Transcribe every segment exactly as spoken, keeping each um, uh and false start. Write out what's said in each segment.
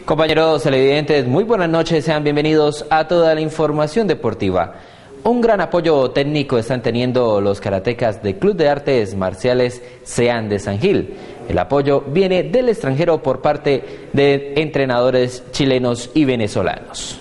Compañeros televidentes, muy buenas noches, sean bienvenidos a toda la información deportiva. Un gran apoyo técnico están teniendo los karatecas del Club de Artes Marciales SEAN de San Gil. El apoyo viene del extranjero por parte de entrenadores chilenos y venezolanos.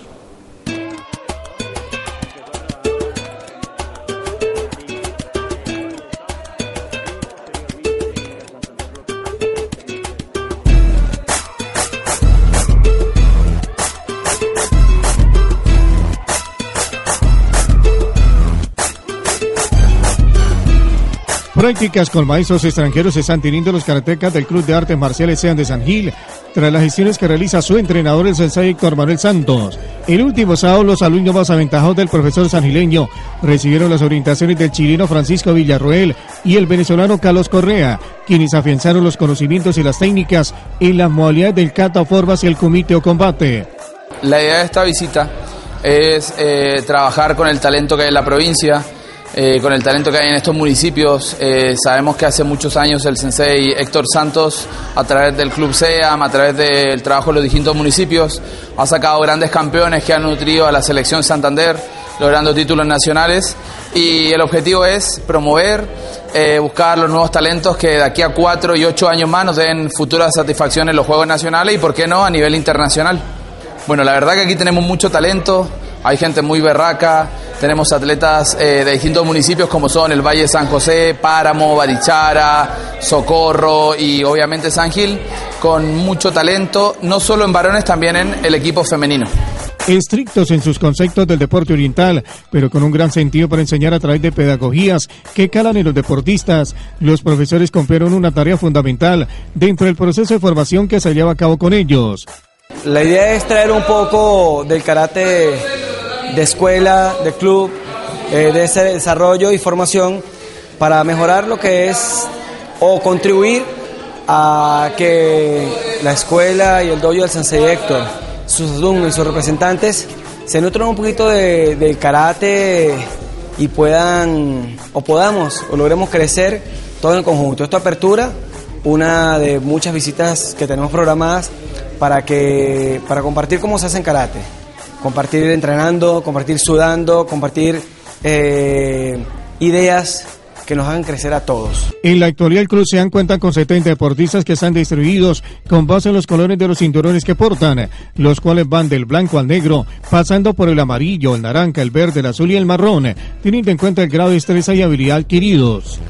Prácticas con maestros extranjeros se están teniendo los karatecas del Club de Artes Marciales SEAN de San Gil, tras las gestiones que realiza su entrenador, el sensei Héctor Manuel Santos. El último sábado, los alumnos más aventajados del profesor sangileño recibieron las orientaciones del chileno Francisco Villarroel y el venezolano Carlos Correa, quienes afianzaron los conocimientos y las técnicas en las modalidades del kata o formas y el kumite o combate. La idea de esta visita es eh, trabajar con el talento que hay en la provincia, Eh, con el talento que hay en estos municipios. Eh, sabemos que hace muchos años el sensei Héctor Santos, a través del Club SEAM, a través del trabajo en los distintos municipios, ha sacado grandes campeones que han nutrido a la selección Santander, logrando títulos nacionales, y el objetivo es promover, eh, buscar los nuevos talentos que de aquí a cuatro y ocho años más nos den futuras satisfacciones en los Juegos Nacionales y, por qué no, a nivel internacional. Bueno, la verdad que aquí tenemos mucho talento, hay gente muy berraca, tenemos atletas eh, de distintos municipios como son el Valle de San José, Páramo, Barichara, Socorro y obviamente San Gil, con mucho talento, no solo en varones, también en el equipo femenino. Estrictos en sus conceptos del deporte oriental, pero con un gran sentido para enseñar a través de pedagogías que calan en los deportistas, los profesores cumplieron una tarea fundamental dentro del proceso de formación que se lleva a cabo con ellos. La idea es traer un poco del karate de escuela, de club, eh, de ese desarrollo y formación para mejorar lo que es o contribuir a que la escuela y el dojo del sensei Héctor, sus alumnos y sus representantes se nutran un poquito de, del karate y puedan o podamos o logremos crecer todo en conjunto. Esta apertura, una de muchas visitas que tenemos programadas para que para compartir cómo se hace en karate. Compartir entrenando, compartir sudando, compartir eh, ideas que nos hagan crecer a todos. En la actualidad el Club SEAN cuenta con setenta deportistas que están distribuidos con base en los colores de los cinturones que portan, los cuales van del blanco al negro, pasando por el amarillo, el naranja, el verde, el azul y el marrón, teniendo en cuenta el grado de destreza y habilidad adquiridos.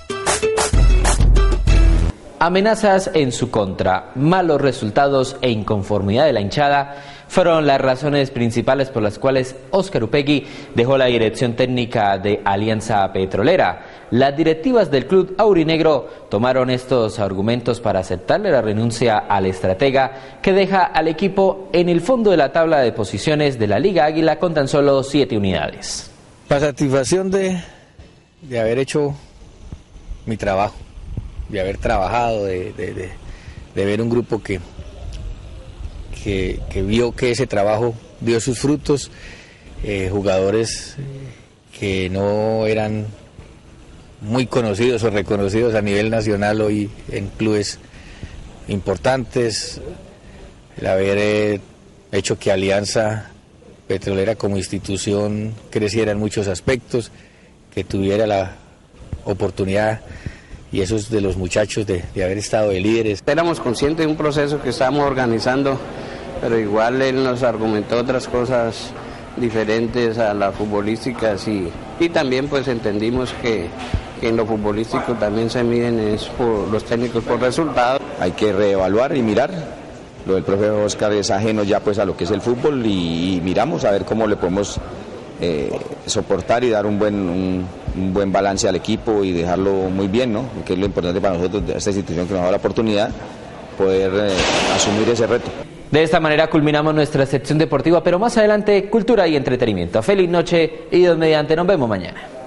Amenazas en su contra, malos resultados e inconformidad de la hinchada fueron las razones principales por las cuales Óscar Upegui dejó la dirección técnica de Alianza Petrolera. Las directivas del club aurinegro tomaron estos argumentos para aceptarle la renuncia al estratega, que deja al equipo en el fondo de la tabla de posiciones de la Liga Águila con tan solo siete unidades. La satisfacción de, de haber hecho mi trabajo, de haber trabajado, de, de, de, de ver un grupo que, que, que vio que ese trabajo dio sus frutos, eh, jugadores que no eran muy conocidos o reconocidos a nivel nacional hoy en clubes importantes, el haber eh, hecho que Alianza Petrolera como institución creciera en muchos aspectos, que tuviera la oportunidad, y eso es de los muchachos de, de haber estado de líderes. Éramos conscientes de un proceso que estábamos organizando, pero igual él nos argumentó otras cosas diferentes a las futbolísticas y, y también pues entendimos que, que en lo futbolístico también se miden es por los técnicos por resultados. Hay que reevaluar y mirar. Lo del profe Óscar es ajeno ya pues a lo que es el fútbol y, y miramos a ver cómo le podemos eh, soportar y dar un buen un, un buen balance al equipo y dejarlo muy bien, ¿no? Que es lo importante para nosotros, de esta institución que nos da la oportunidad, poder eh, asumir ese reto. De esta manera culminamos nuestra sección deportiva, pero más adelante cultura y entretenimiento. Feliz noche y Dios mediante, nos vemos mañana.